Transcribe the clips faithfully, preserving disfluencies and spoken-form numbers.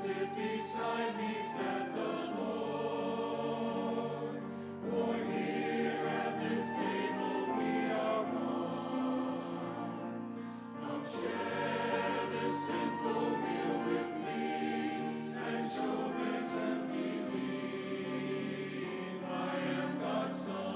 sit beside me, said the Lord. For here at this table we are one. Come share this simple meal with me, and show them to believe I am God's Son.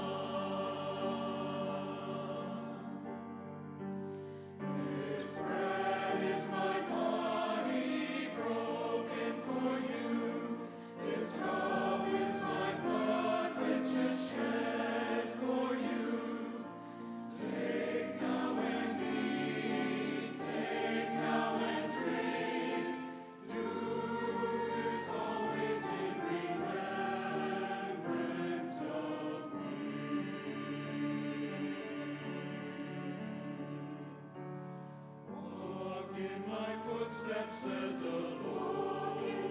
This bread is my body broken for you. This cup is my blood which is shed for you. Take now and eat, take now and drink. Do this always in remembrance of me. Walk in my footsteps, says the Lord.